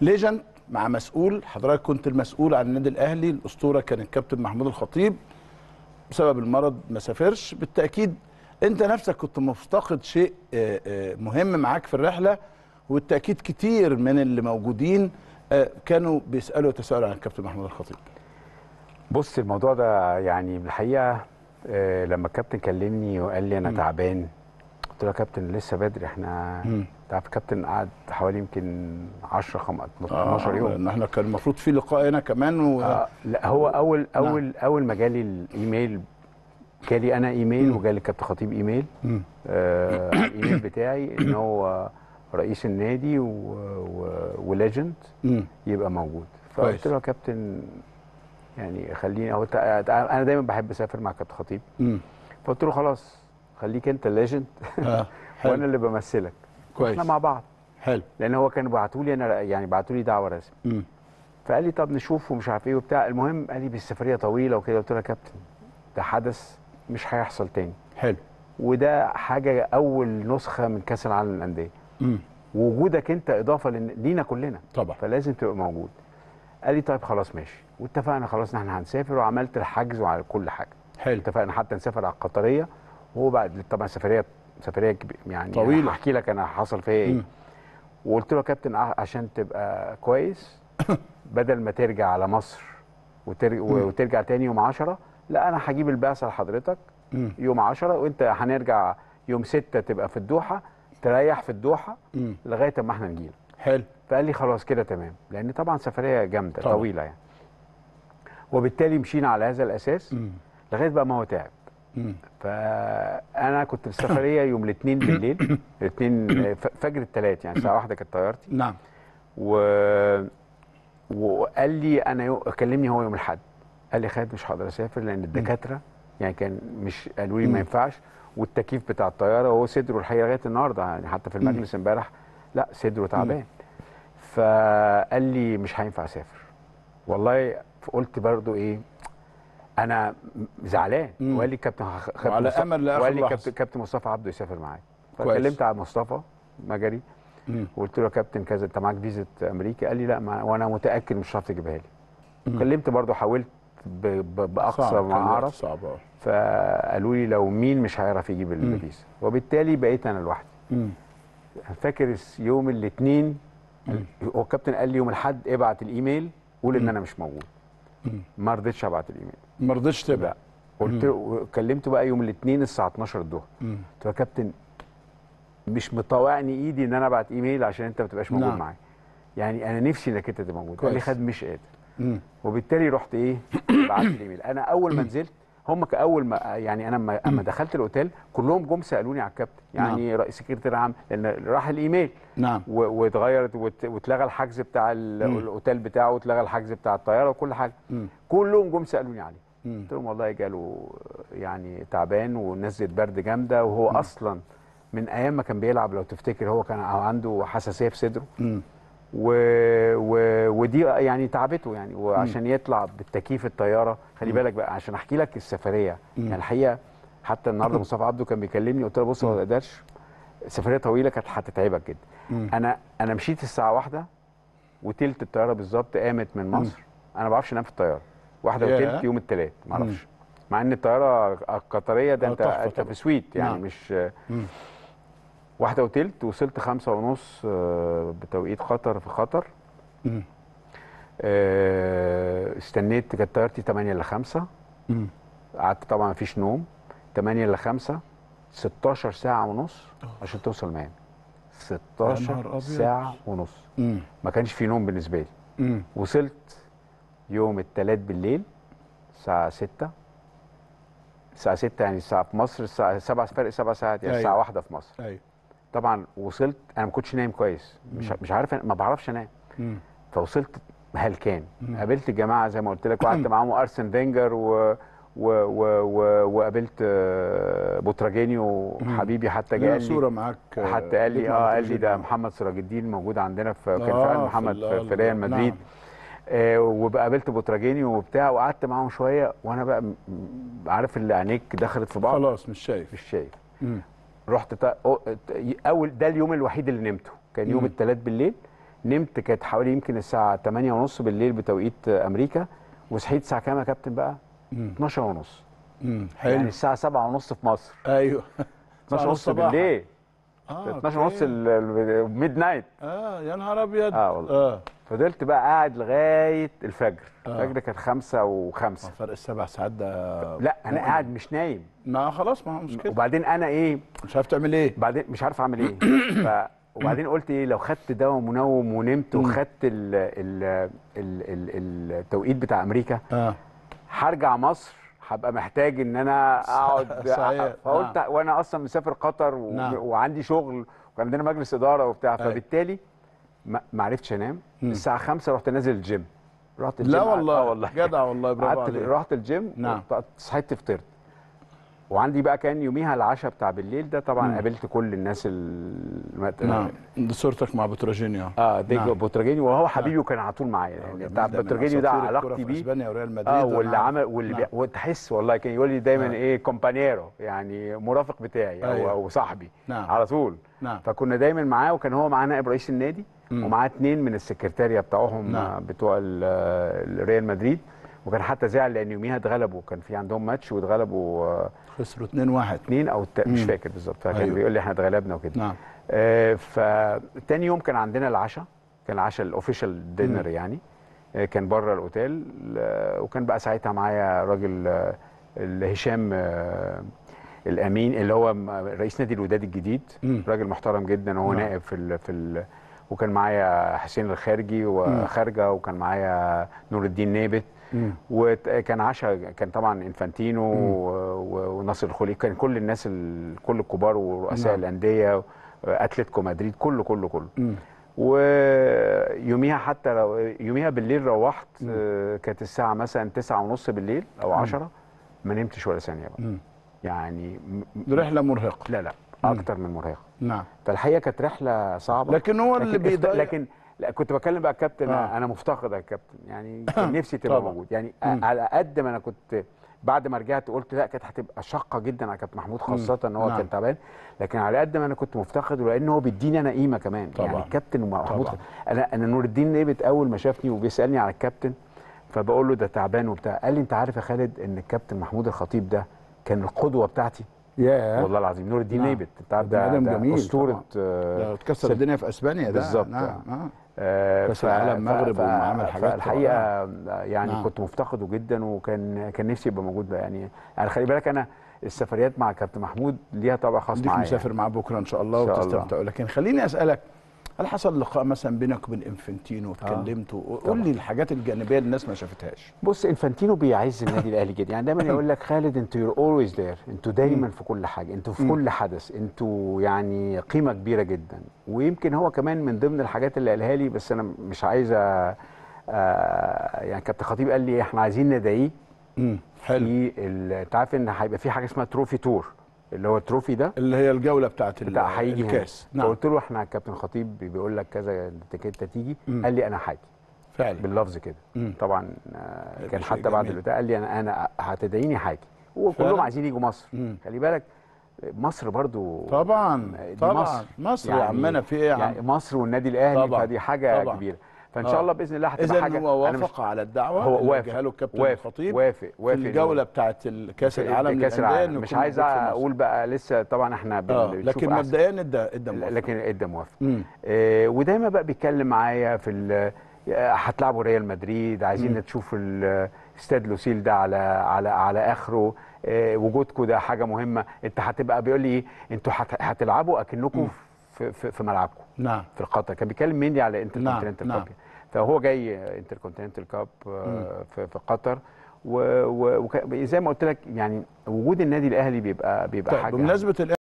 ليجند مع مسؤول. حضرتك كنت المسؤول عن النادي الاهلي، الاسطوره كان الكابتن محمود الخطيب، بسبب المرض ما سافرش. بالتاكيد انت نفسك كنت مفتقد شيء مهم معاك في الرحله، وبالتاكيد كتير من اللي موجودين كانوا بيسالوا ويتساءلوا عن الكابتن محمود الخطيب. بص، الموضوع ده يعني بالحقيقه لما الكابتن كلمني وقال لي انا تعبان، قلت له يا كابتن لسه بدري، احنا انت عارف الكابتن قعد حوالي يمكن 10 12 يوم، لان احنا كان المفروض في لقاء هنا كمان لا هو اول ما جالي الايميل، جالي انا ايميل وجالي الكابتن خطيب ايميل، الايميل بتاعي ان هو رئيس النادي وليجند يبقى موجود. فقلت له يا كابتن يعني خليني، هو انا دايما بحب اسافر مع كابتن خطيب، فقلت له خلاص خليك انت الليجند وانا اللي بمثلك، واحنا مع بعض. حلو. لان هو كان بعتوا لي انا، يعني بعتوا لي دعوه رسمي، فقال لي طب نشوف ومش عارف ايه وبتاع. المهم قال لي بالسفريه طويله وكده، قلت له يا كابتن ده حدث مش هيحصل تاني. حلو. وده حاجه اول نسخه من كاس العالم للانديه، ووجودك انت اضافه لينا كلنا طبعا، فلازم تبقى موجود. قال لي طيب خلاص ماشي، واتفقنا خلاص ان احنا هنسافر، وعملت الحجز وعلى كل حاجه. حلو. اتفقنا حتى نسافر على القطريه، وهو بعد طبعا سفريه يعني طويله، هحكي لك انا حصل فيا ايه. وقلت له يا كابتن عشان تبقى كويس بدل ما ترجع على مصر وترجع تاني يوم 10، لا انا هجيب البعثه لحضرتك يوم 10، وانت هنرجع يوم 6 تبقى في الدوحه، تريح في الدوحه لغايه اما احنا نجيلك. حلو. فقال لي خلاص كده تمام، لان طبعا سفريه جامده طويله يعني. وبالتالي مشينا على هذا الاساس لغايه بقى ما هو تعب. فانا كنت في السفريه يوم الاثنين بالليل، الاثنين فجر الثلاث، يعني الساعه 1 كانت طيارتي. نعم. وقال لي انا كلمني هو يوم الاحد، قال لي خالد مش هقدر اسافر لان الدكاتره يعني كان مش قالوا لي ما ينفعش، والتكييف بتاع الطياره، وهو صدره الحقيقه لغايه النهارده يعني حتى في المجلس امبارح لا صدره تعبان. فقال لي مش هينفع اسافر. والله قلت برضو ايه، انا زعلان. وقال لي كابتن على امل لاخر وقال لي لحظه كابتن مصطفى عبده يسافر معايا. فكلمت على مصطفى مجري وقلت له يا كابتن كذا، انت معاك فيزا امريكا؟ قال لي لا، وانا متاكد مش هتعرف تجيبها لي. كلمت برضو، حاولت باقصى ما اعرف، صعبه. فقالوا لي لو مين مش هيعرف يجيب الفيزا، وبالتالي بقيت انا لوحدي. فاكر يوم الاثنين هو الكابتن قال لي يوم الاحد ابعت الايميل قول ان انا مش موجود. ما رضيتش ابعت الايميل، ما رضيتش تبعت. قلت له، كلمته بقى يوم الاثنين الساعه 12 الظهر، قلت له يا كابتن مش مطوعني ايدي ان انا ابعت ايميل عشان انت ما تبقاش موجود معايا، يعني انا نفسي انك انت تبقى موجود. قال لي خد مش قادر. وبالتالي رحت ايه بعت الايميل. انا اول ما نزلت هم كاول ما يعني انا اما دخلت الاوتيل كلهم جم سالوني على الكابتن، يعني رئيس سكرتير عام، لان راح الايميل واتغيرت واتلغى الحجز بتاع الاوتيل بتاعه، واتلغى الحجز بتاع الطياره وكل حاجه. كلهم جم سالوني عليه. قلت لهم والله جاله يعني تعبان ونزله برد جامده، وهو اصلا من ايام ما كان بيلعب لو تفتكر هو كان عنده حساسيه في صدره، ودي يعني تعبته يعني، وعشان يطلع بالتكييف الطياره. خلي بالك بقى عشان احكي لك السفريه يعني الحقيقه. حتى النهارده مصطفى عبده كان بيكلمني، قلت له بص هو ما قدرش، سفريه طويله كانت هتتعبك جدا. انا مشيت الساعه 1 وتلت الطياره بالظبط قامت من مصر. انا ما بعرفش انام في الطياره. 1 وتلت يوم الثلاث ما اعرفش، مع ان الطياره القطريه ده انت في سويت يعني مش 1 وتلت. وصلت 5 ونص بتوقيت قطر في قطر. استنيت، كانت طيارتي 8 ل 5. قعدت طبعا ما فيش نوم. 8 ل 5 16 ساعة ونص عشان توصل ميامي. 16 ساعة ونص. ما كانش في نوم بالنسبة لي. وصلت يوم الثلاث بالليل الساعة 6. الساعة 6 يعني الساعة في مصر الساعة 7، فرق 7 ساعات يعني. الساعة 1 في مصر. طبعا وصلت انا ما كنتش نايم كويس، مش عارف، ما بعرفش انام. فوصلت هلكان. قابلت الجماعه زي ما قلت لك، وقعدت معاهم ارسن فينجر وقابلت بوتراجينيو حبيبي، حتى جه قال لي معاك، حتى قال لي ده محمد سراج الدين موجود عندنا في كان في محمد في ريال مدريد. وقابلت بوتراجينيو وبتاع، وقعدت معاهم شويه، وانا بقى عارف اللي عينيك دخلت في بعض خلاص مش شايف. رحت اول ده اليوم الوحيد اللي نمته، كان يوم الثلاث بالليل. نمت كانت حوالي يمكن الساعه 8:30 بالليل بتوقيت امريكا، وصحيت الساعه كام يا كابتن بقى؟ 12:30. حلو. يعني الساعه 7:30 في مصر. ايوه 12:30 بالليل. 12:30 اوكي. ميد نايت. يا نهار ابيض. والله. فضلت بقى قاعد لغايه الفجر. الفجر كانت 5:05. فرق ال7 ساعات ده. لا انا قاعد مش نايم. ما خلاص، ما هو مشكله. وبعدين انا ايه؟ مش عارف تعمل ايه. بعدين مش عارف اعمل ايه. وبعدين قلت ايه، لو خدت دواء منوم ونمت وخدت التوقيت بتاع امريكا، هرجع مصر هبقى محتاج ان انا اقعد. صحيح. فقلت وانا اصلا مسافر قطر وعندي شغل وكان عندنا مجلس اداره وبتاع، فبالتالي ما عرفتش انام. الساعه 5 رحت نازل الجيم. رحت الجيم. لا والله. والله جدع والله، برافو عليك. رحت الجيم. صحيت فطرت. وعندي بقى كان يوميها العشاء بتاع بالليل ده طبعا. قابلت كل الناس دي صورتك مع بوتراجينيو. دي بوتراجينيو، وهو حبيبي وكان على طول معايا يعني. بتاع بوتراجينيو ده علاقتي بيه. اسبانيا وريال مدريد. واللي عمل وتحس والله كان يقول لي دايما ايه كومبانيرو، يعني مرافق بتاعي او صاحبي على طول. فكنا دايما معاه، وكان هو معاه نائب رئيس النادي ومعاه 2 من السكرتاريه بتوعهم بتوع ريال مدريد. وكان حتى زعل لان يوميها اتغلبوا، كان في عندهم ماتش واتغلبوا، خسروا 2-1 او مش فاكر بالظبط. فكان بيقول لي احنا اتغلبنا وكده. فتاني يوم كان عندنا العشاء، كان العشاء الاوفيشال دينر يعني. كان بره الاوتيل. وكان بقى ساعتها معايا راجل هشام الامين اللي هو رئيس نادي الوداد الجديد. راجل محترم جدا وهو نائب في وكان معايا حسين الخارجي وخارجه، وكان معايا نور الدين نابت. وكان عشاء، كان طبعا انفانتينو وناصر الخولي، كان كل الناس كل الكبار ورؤساء الانديه، اتلتيكو مدريد، كله. ويوميها حتى يوميها بالليل روحت. كانت الساعه مثلا 9:30 بالليل او 10. ما نمتش ولا ثانيه بقى. يعني رحله مرهقه. لا اكتر من مرهقه. نعم. فالحقيقه كانت رحله صعبه. لكن هو اللي بيضايق. لكن لا، كنت بكلم بقى الكابتن. انا مفتقد الكابتن يعني. كان نفسي تبقى موجود يعني. على قد ما انا كنت بعد ما رجعت قلت لا، كانت هتبقى شاقه جدا على كابتن محمود، خاصه ان هو كان تعبان. لكن على قد ما انا كنت مفتقده، لان هو بيديني انا قيمه كمان. يعني الكابتن محمود. انا نور الدين نيبت اول ما شافني وبيسالني على الكابتن، فبقول له ده تعبان وبتاع. قال لي انت عارف يا خالد ان الكابتن محمود الخطيب ده كان القدوه بتاعتي. والله العظيم. نور الدين نيبت انت عارف ده اسطوره. ده اتكسر الدنيا في اسبانيا ده. بالظبط. كاس العالم المغرب وعمل حاجات. الحقيقه يعني كنت مفتقده جدا، وكان نفسي يبقى موجود بقى يعني خلي بالك انا السفريات مع كابتن محمود ليها طابع خاص معايا. مسافر يعني. معاه بكره ان شاء الله وتستمتع. لكن خليني اسالك، هل حصل لقاء مثلا بينك وبين انفانتينو واتكلمتوا؟ قول لي الحاجات الجانبيه اللي الناس ما شافتهاش. بص، انفانتينو بيعز النادي الاهلي جدا يعني. دايما يقول لك خالد انتوا يور اولويز ذير، انتوا دايما في كل حاجه، انتوا في كل حدث، انتوا يعني قيمه كبيره جدا. ويمكن هو كمان من ضمن الحاجات اللي قالها لي، بس انا مش عايز يعني كابتن خطيب قال لي احنا عايزين ندعيه. حلو. انت عارف ان هيبقى في حاجه اسمها تروفي تور، اللي هو التروفي ده اللي هي الجوله بتاعت هيجي الكاس. فقلت له احنا كابتن خطيب بيقول لك كذا انت تيجي. قال لي انا حاجي فعلا باللفظ كده. طبعا كان حتى بعد البتاع قال لي انا هتدعيني حاجي. وكلهم عايزين يجوا مصر. خلي بالك مصر برضو طبعا مصر يعني يا عمنا في ايه يعني مصر والنادي الاهلي. فدي حاجه كبيره. فان شاء الله باذن الله هتبقى حاجه. هو وافق على الدعوه. هو وافق له الكابتن الخطيب. وافق في الجوله بتاعه كاس العالم للانديه. مش عايز اقول بقى لسه طبعا احنا لكن مبدئيا ادى موافق. لكن ادى موافق. ودايما بقى بيتكلم معايا في هتلعبوا ريال مدريد، عايزين تشوفوا استاد لوسيل ده على اخره. وجودكم ده حاجه مهمه. انت هتبقى بيقول لي ايه، انتوا هتلعبوا اكنكم في ملعبكم. في القطر. كان بيتكلم مني على انتر كونتيننتال كاب. فهو جاي انتر كونتيننتال كاب في قطر. وزي ما قلت لك يعني وجود النادي الاهلي بيبقى طيب حاجه. بمناسبه